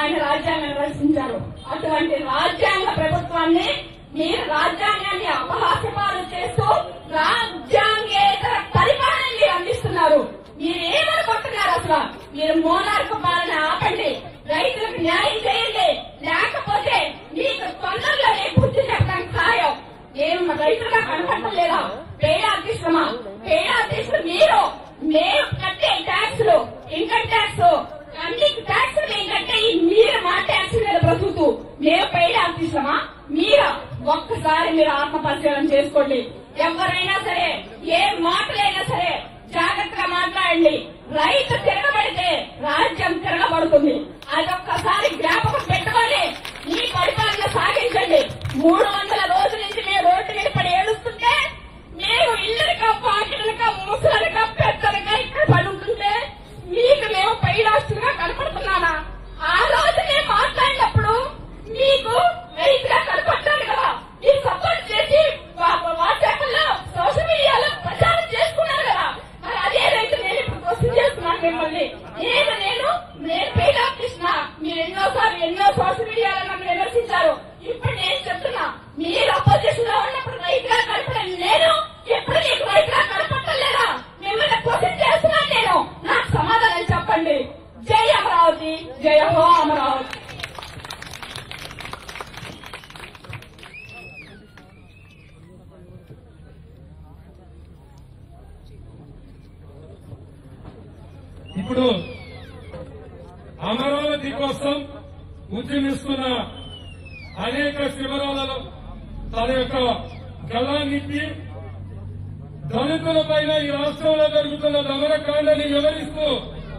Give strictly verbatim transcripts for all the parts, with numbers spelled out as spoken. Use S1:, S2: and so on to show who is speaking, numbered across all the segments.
S1: ఆయన రాజ్యాంగాన్ని రచించారు. అటువంటి రాజ్యాంగ ప్రభుత్వాన్ని మీరు రాజ్యాంగాన్ని అపహాస్యపాలు చేస్తూ రాజ్యాంగేతర పరిపాలనని అందిస్తున్నారు. మీరేమనుకుంటున్నారు? అసలు మీరు మోనార్క్ పాలన ఆపండి, రైతులకు న్యాయం చేయండి, లేకపోతే మీకు తొందరలోనే బుద్ధి చెప్పడానికి ఖాయం. ఏం రైతులుగా కనపడలేదా? పేడాధీశ్రమా? పేడాధీశ్వరు మీరు. మేము కట్టే ట్యాక్సులు, ఇన్కమ్ ట్యాక్స్, అన్ని ట్యాక్స్ మేము కట్టే మీరు మా ట్యాక్స్ మీద బ్రతుకుతూ మేము పేడాధీశ్రమా? మీరు ఒక్కసారి మీరు ఆత్మ పరిశీలన చేసుకోండి. ఎవరైనా సరే, ఏ మాటలైనా సరే జాగ్రత్తగా మాట్లాడండి. రైతు తిరగబడితే రాజ్యం తిరగబడుతుంది. అదొక్కసారి జ్ఞాపకం పెట్టుకొని ఈ పరిపాలన సాగించండి. మూడు వందల రోజుల నుంచి మేము రోడ్డు మీద పడి ఏడుస్తుంటే, మేము ఇళ్ళనికా, పాకిళ్ళనికా, ముసలనికా, పెద్దనికా ఇక్కడ పడి ఉంటుంటే మీకు మేము పై రాష్ట్రంగా కనపడుతున్నామా? ఆ రోజు మేము మాట్లాడినప్పుడు మీకు రైతుగా కనపడ్డాను కదా, మీరు సపోర్ట్ చేసి వాట్సాప్లో, సోషల్ మీడియాలో ప్రచారం చేసుకున్నారు కదా. మరి అదే రైతు నేను ఇప్పుడు క్వశ్చన్ చేస్తున్నాను మిమ్మల్ని. నేను నేను నేను పేద కృష్ణ, మీరు ఎన్నోసార్లు ఎన్నో సోషల్ మీడియాలో నన్ను విమర్శించారు. ఇప్పుడు నేను చెప్తున్నా, మీరు అపోజిషన్ లో ఉన్నప్పుడు రైతుగా కనపడని నేను ఎప్పుడు మీకు రైతుగా కనపడలేదా? మిమ్మల్ని క్వశ్చన్ చేస్తున్నాను నేను. నాకు సమాధానం చెప్పండి. జై అమరావతి, జయ హో అమరావతి.
S2: ఇప్పుడు అమరావతి కోసం ఉద్యమిస్తున్న అనేక శిబిరాలలో తన యొక్క గళాన్నిప్పి దళితుల పైన ఈ రాష్ట్రంలో జరుగుతున్న దమనకాండని వివరిస్తూ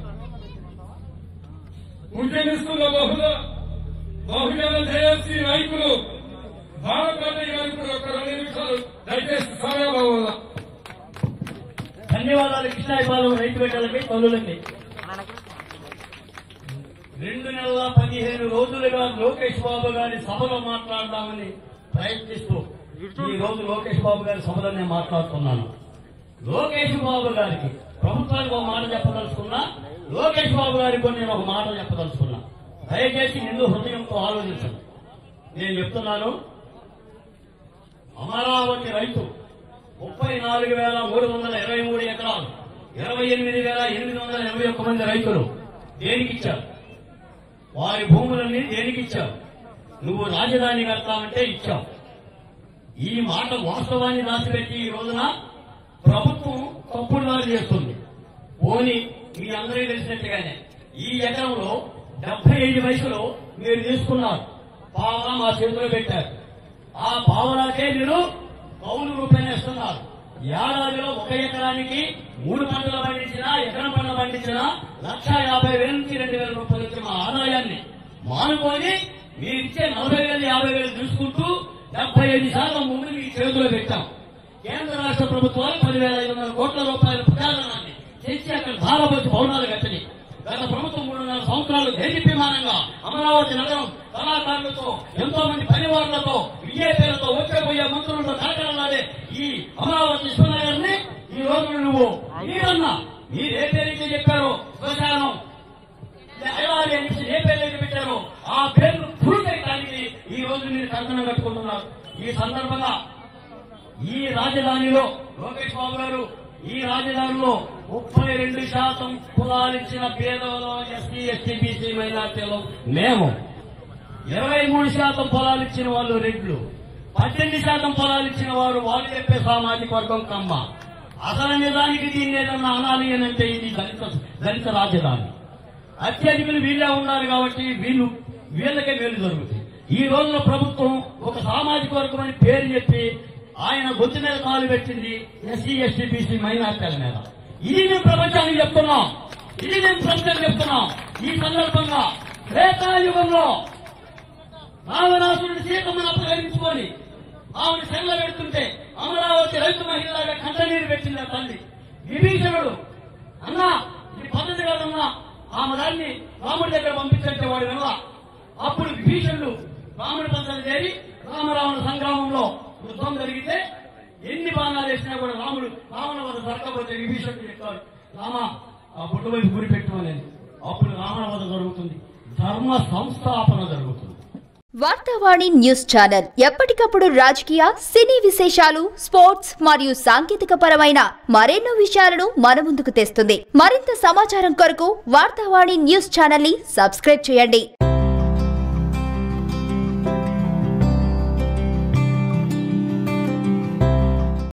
S2: ఉద్యమిస్తున్న బహుళ బహుజన జయశ్రీ నాయకులు భారతదేశ నాయకులు ఒక రెండు నిమిషాలు దయచేసి సమయభావం.
S3: ధన్యవాదాలు కృష్ణాయపాలెం రైతు బిడ్డలకి, తల్లులకి. రెండు నెలల పదిహేను రోజులుగా లోకేష్ బాబు గారి సభలో మాట్లాడదామని ప్రయత్నిస్తూ ఈ రోజు లోకేష్ బాబు గారి సభలో నేను మాట్లాడుతున్నాను. లోకేష్ బాబు గారికి ప్రభుత్వానికి ఒక మాట చెప్పదలుచుకున్నా, లోకేష్ బాబు గారికి నేను ఒక మాట చెప్పదలుచుకున్నా. దయచేసి నిండు హృదయంతో ఆలోచించండి. నేను చెప్తున్నాను, అమరావతి రైతు ముప్పై నాలుగు వేల మూడు వందల ఇరవై మూడు ఎకరాలు, ఇరవై ఎనిమిది వేల ఎనిమిది వందల ఎనభై ఒక్క మంది రైతులు దేనికిచ్చారు? వారి భూములన్నీ దేనికిచ్చావు? నువ్వు రాజధాని కడతామంటే ఇచ్చావు. ఈ మాట వాస్తవాన్ని దాచిపెట్టి ఈ రోజున ప్రభుత్వం తప్పుడు దారి చేస్తుంది. పోని మీ అందరికీ తెలిసినట్టుగానే ఈ ఎకరంలో డెబ్బై ఐదు వయసులో మీరు తీసుకున్నారు, పావలా మా చేతిలో పెట్టారు. ఆ పావలాకే మీరు కౌలు రూపాయలు ఇస్తున్నారు. ఏడాదిలో ఒక ఎకరానికి మూడు పంటలు పండించినా, ఎకరం పంట పండించినా లక్ష యాభై వేల నుంచి రెండు వేల రూపాయలు వచ్చే మా ఆదాయాన్ని మానుకొని మీరిచ్చే నలభై వేలు యాభై వేలు చూసుకుంటూ డెబ్బై ఐదు శాతం భూమిని మీ చేతిలో పెట్టాం. కేంద్ర రాష్ట్ర ప్రభుత్వాలు పదివేల ఐదు వందల కోట్ల రూపాయల ప్రజాధనాన్ని తెచ్చి అక్కడ ధారపోసి భవనాలు కట్టని గత ప్రభుత్వం మూడున్నర సంవత్సరాలు ధైర్యమానంగా అమరావతి నగరం కళాకారులతో, ఎంతో మంది పనివారులతో, విజేతలతో, వచ్చేపోయే మంత్రులతో కలకలలాడే ఈ అమరావతి విశ్వనగర్ని ఈ రోజు నువ్వు మీరన్నా మీరు ఏ పేరైతే చెప్పారో శ్మశానం ఐలారి అనేసి ఏ పేరైతే పెట్టారో ఆ పేరును పూర్తయడానికి ఈ రోజు మీరు కంకణం కట్టుకుంటున్నారు. ఈ సందర్భంగా ఈ రాజధానిలో లోకేష్ బాబు గారు ఈ రాజధానిలో ముప్పై రెండు శాతం కులాలిచ్చిన పేదలో ఎస్సీ ఎస్టీ బీసీ మైనార్టీలో మేము, ఇరవై మూడు శాతం పొలాలు ఇచ్చిన వాళ్ళు రెడ్లు, పద్దెనిమిది శాతం పొలాలు ఇచ్చిన వారు వాళ్ళు చెప్పే సామాజిక వర్గం కమ్మ. అసలు నిజానికి దీన్ని ఏదన్నా అనాలి అని అంటే ఇది దళిత దళిత రాజధాని. అత్యధికులు వీళ్ళే ఉన్నారు కాబట్టి వీళ్ళు వీళ్ళకే మేలు జరుగుతుంది. ఈ రోజున ప్రభుత్వం ఒక సామాజిక వర్గం అని పేరు చెప్పి ఆయన గొంతు మీద కాలు పెట్టింది ఎస్సీ ఎస్టీ బీసీ మైనార్టీల మీద. ఇది మేము ప్రపంచానికి చెప్తున్నాం, ఇది మేము ప్రజలకు చెప్తున్నాం. ఈ సందర్భంగా త్రేతాయుగంలో రావణాసురుడు సీతమ్మను అపహరించుకొని ఆవిడ సెల్ల పెడుతుంటే అమరావతి రైతు మహిళగా కంటనీరు పెట్టింది ఆ తల్లి. విభీషణుడు అన్నా ఇది పద్ధతి కాదన్నా ఆమె దాన్ని రాముడి దగ్గర పంపించంటే వాడి వల్ల అప్పుడు విభీషణుడు రాముడి పంచలు చేరి రామరావణ సంగ్రామంలో యుద్ధం జరిగితే ఎన్ని బాణాలు వేసినా కూడా రాముడు రావణ వద్ద దొరకపోతే విభీషణుడు చెప్తాడు, రామ ఆ బుడ్డ వైపు గురి పెట్టమని. అప్పుడు రావణ వద్ద జరుగుతుంది. ధర్మ సంస్థాపన జరుగుతుంది.
S4: వార్తావాణి న్యూస్ ఛానల్ ఎప్పటికప్పుడు రాజకీయ, సినీ విశేషాలు, స్పోర్ట్స్ మరియు సాంకేతిక పరమైన మరెన్నో విషయాలను మన ముందుకు తెస్తుంది. మరింత సమాచారం కొరకు వార్తావాణి న్యూస్ ఛానల్ ని సబ్స్క్రైబ్ చేయండి.